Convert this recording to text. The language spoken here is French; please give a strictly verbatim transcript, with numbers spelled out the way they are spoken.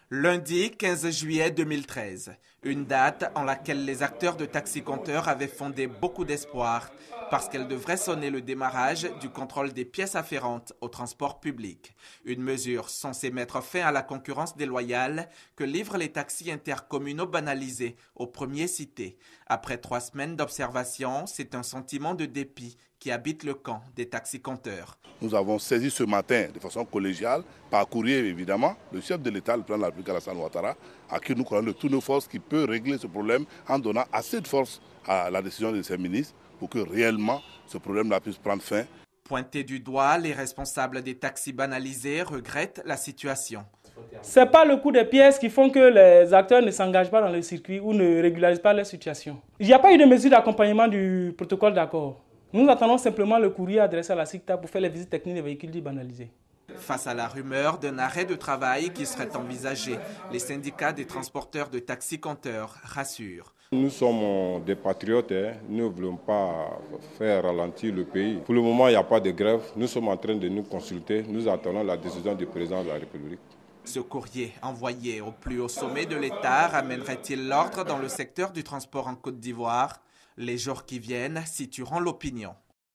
Lundi quinze juillet deux mille treize, une date en laquelle les acteurs de Taxi Compteur avaient fondé beaucoup d'espoir parce qu'elle devrait sonner le démarrage du contrôle des pièces afférentes au transport public. Une mesure censée mettre fin à la concurrence déloyale que livrent les taxis intercommunaux banalisés au premier cité. Après trois semaines d'observation, c'est un sentiment de dépit qui habite le camp des Taxi Compteurs. Nous avons saisi ce matin, de façon collégiale, par courrier évidemment, le chef de l'État, le président de la République Alassane Ouattara, à qui nous croyons de toutes nos forces qui peut régler ce problème en donnant assez de force à la décision de ses ministres pour que réellement ce problème-là puisse prendre fin. Pointés du doigt, les responsables des taxis banalisés regrettent la situation. Ce n'est pas le coût des pièces qui font que les acteurs ne s'engagent pas dans le circuit ou ne régularisent pas leur situation. Il n'y a pas eu de mesure d'accompagnement du protocole d'accord. Nous attendons simplement le courrier adressé à la SICTA pour faire les visites techniques des véhicules dits banalisés. Face à la rumeur d'un arrêt de travail qui serait envisagé, les syndicats des transporteurs de Taxi Compteurs rassurent. Nous sommes des patriotes, hein. Nous ne voulons pas faire ralentir le pays. Pour le moment, il n'y a pas de grève. Nous sommes en train de nous consulter. Nous attendons la décision du président de la République. Ce courrier envoyé au plus haut sommet de l'État ramènerait-il l'ordre dans le secteur du transport en Côte d'Ivoire? Les jours qui viennent situeront l'opinion.